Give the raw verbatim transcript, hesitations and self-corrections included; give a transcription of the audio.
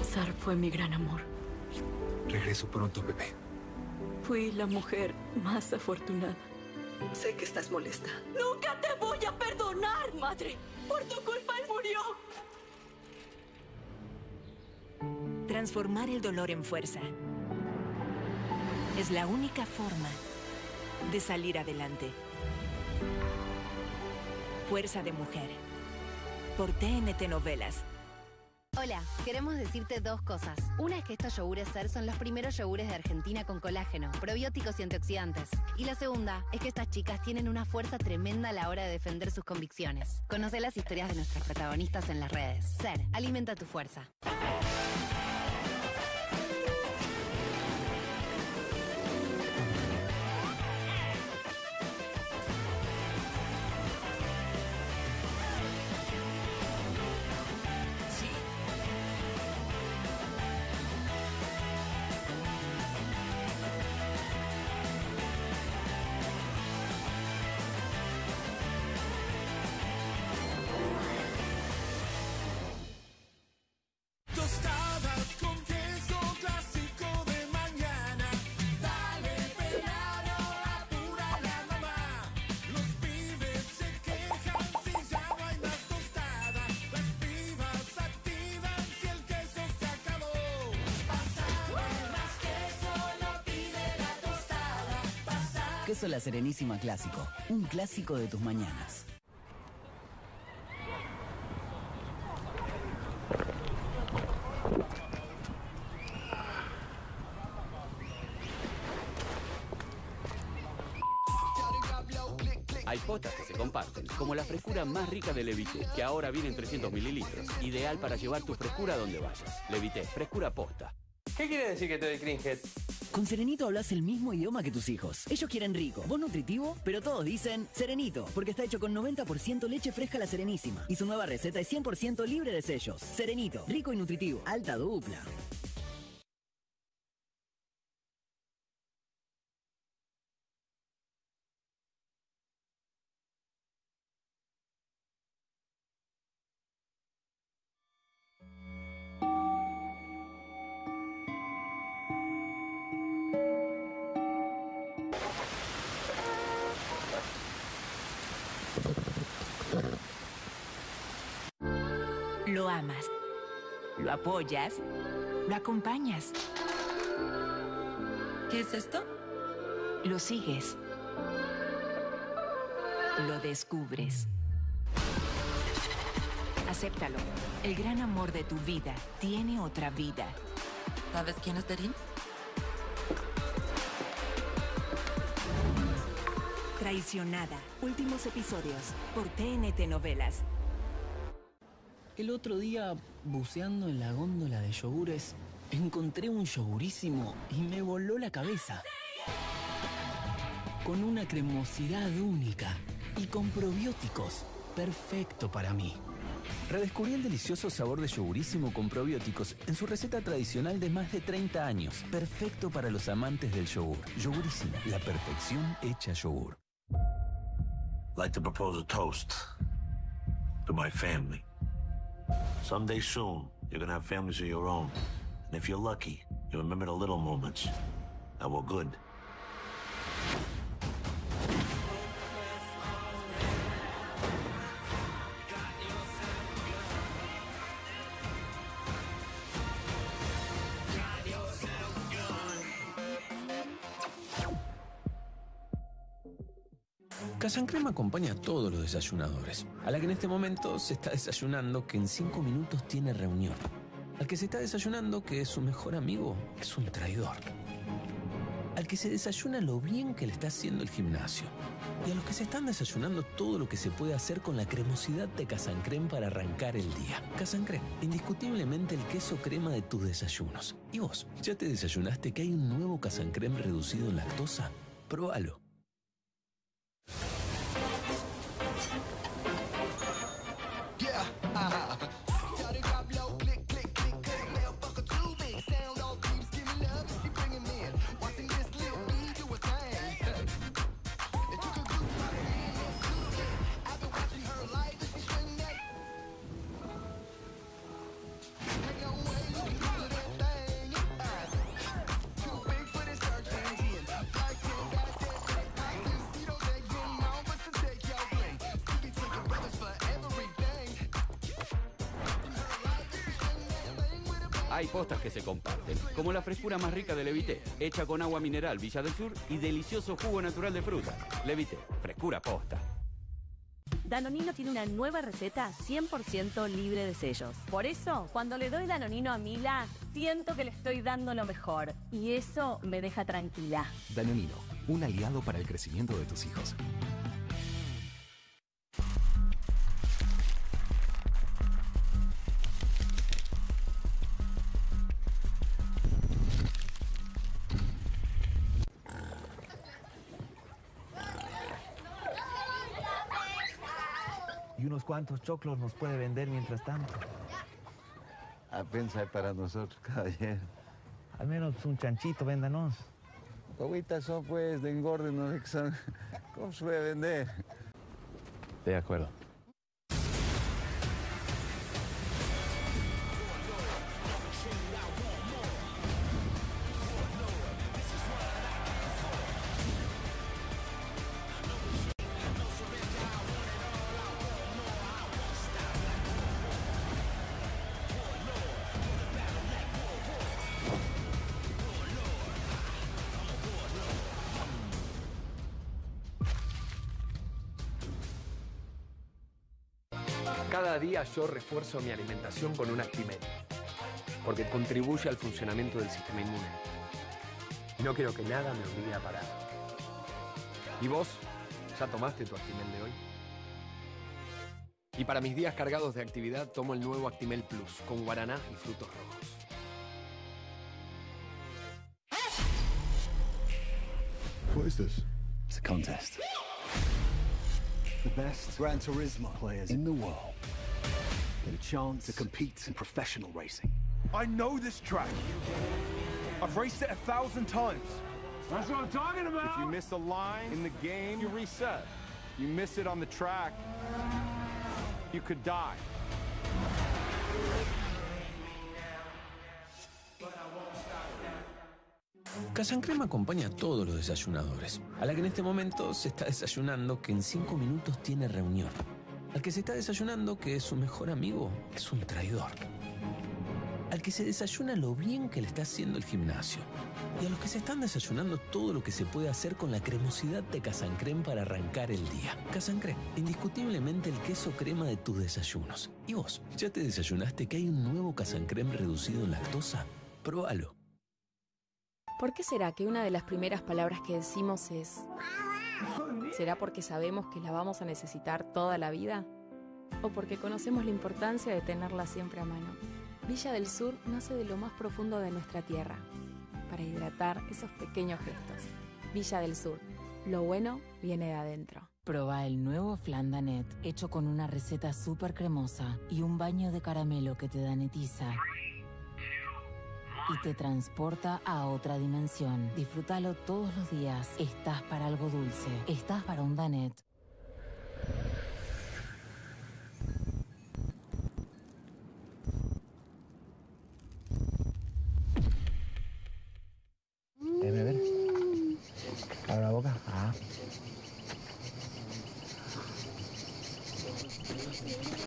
César fue mi gran amor. Regreso pronto, bebé. Fui la mujer más afortunada. Sé que estás molesta. ¡Nunca te voy a perdonar, madre! ¡Por tu culpa él murió! Transformar el dolor en fuerza es la única forma de salir adelante. Fuerza de mujer. Por T N T Novelas. Hola, queremos decirte dos cosas. Una es que estos yogures Ser son los primeros yogures de Argentina con colágeno, probióticos y antioxidantes. Y la segunda es que estas chicas tienen una fuerza tremenda a la hora de defender sus convicciones. Conoce las historias de nuestros protagonistas en las redes. Ser, alimenta tu fuerza. Queso La Serenísima Clásico, un clásico de tus mañanas. Hay potas que se comparten, como la frescura más rica de Levité, que ahora viene en trescientos mililitros. Ideal para llevar tu frescura donde vayas. Levité, frescura posta. ¿Qué quiere decir que te doy cringe? Con Serenito hablas el mismo idioma que tus hijos. Ellos quieren rico, vos nutritivo, pero todos dicen Serenito, porque está hecho con noventa por ciento leche fresca La Serenísima. Y su nueva receta es cien por ciento libre de sellos. Serenito, rico y nutritivo, alta dupla. Lo amas, lo apoyas, lo acompañas. ¿Qué es esto? Lo sigues. Lo descubres. Acéptalo. El gran amor de tu vida tiene otra vida. ¿Sabes quién es Darín? Traicionada. Últimos episodios por T N T Novelas. El otro día, buceando en la góndola de yogures, encontré un yogurísimo y me voló la cabeza. Con una cremosidad única y con probióticos, perfecto para mí. Redescubrí el delicioso sabor de yogurísimo con probióticos en su receta tradicional de más de treinta años. Perfecto para los amantes del yogur. Yogurísimo, la perfección hecha yogur. Like to propose a toast to my family. Someday soon, you're gonna have families of your own. And if you're lucky, you remember the little moments that were good. Casancrema acompaña a todos los desayunadores. A la que en este momento se está desayunando que en cinco minutos tiene reunión. Al que se está desayunando que su mejor amigo es un traidor. Al que se desayuna lo bien que le está haciendo el gimnasio. Y a los que se están desayunando todo lo que se puede hacer con la cremosidad de Casancrem para arrancar el día. Casancrem, indiscutiblemente el queso crema de tus desayunos. ¿Y vos? ¿Ya te desayunaste que hay un nuevo Casancrem reducido en lactosa? Próbalo. Hay postas que se comparten, como la frescura más rica de Levité, hecha con agua mineral Villa del Sur y delicioso jugo natural de fruta. Levité, frescura posta. Danonino tiene una nueva receta cien por ciento libre de sellos. Por eso, cuando le doy Danonino a Mila, siento que le estoy dando lo mejor. Y eso me deja tranquila. Danonino, un aliado para el crecimiento de tus hijos. ¿Y unos cuantos choclos nos puede vender mientras tanto? Apenas hay para nosotros, caballero. Al menos un chanchito, véndanos. Guaguitas son, pues, de engorde, no sé qué son. ¿Cómo se puede vender? De acuerdo. Cada día yo refuerzo mi alimentación con un Actimel, porque contribuye al funcionamiento del sistema inmune. Y no quiero que nada me obligue a parar. ¿Y vos? ¿Ya tomaste tu Actimel de hoy? Y para mis días cargados de actividad tomo el nuevo Actimel Plus, con guaraná y frutos rojos. What is this? It's a contest. The best Gran Turismo players in the world get a chance to compete in professional racing. I know this track. I've raced it a thousand times. That's what I'm talking about. If you miss a line in the game, you reset. You miss it on the track, you could die. Casancrema acompaña a todos los desayunadores. A la que en este momento se está desayunando que en cinco minutos tiene reunión. Al que se está desayunando que su mejor amigo es un traidor. Al que se desayuna lo bien que le está haciendo el gimnasio. Y a los que se están desayunando todo lo que se puede hacer con la cremosidad de Casancrem para arrancar el día. Casancrem, indiscutiblemente el queso crema de tus desayunos. ¿Y vos? ¿Ya te desayunaste que hay un nuevo Casancrem reducido en lactosa? Próbalo. ¿Por qué será que una de las primeras palabras que decimos es... ¿Será porque sabemos que la vamos a necesitar toda la vida? ¿O porque conocemos la importancia de tenerla siempre a mano? Villa del Sur nace de lo más profundo de nuestra tierra, para hidratar esos pequeños gestos. Villa del Sur, lo bueno viene de adentro. Proba el nuevo Flan Danet, hecho con una receta súper cremosa y un baño de caramelo que te danetiza y te transporta a otra dimensión. Disfrútalo todos los días. Estás para algo dulce. Estás para un Danet. Déjame ver. Abre la boca. Ah.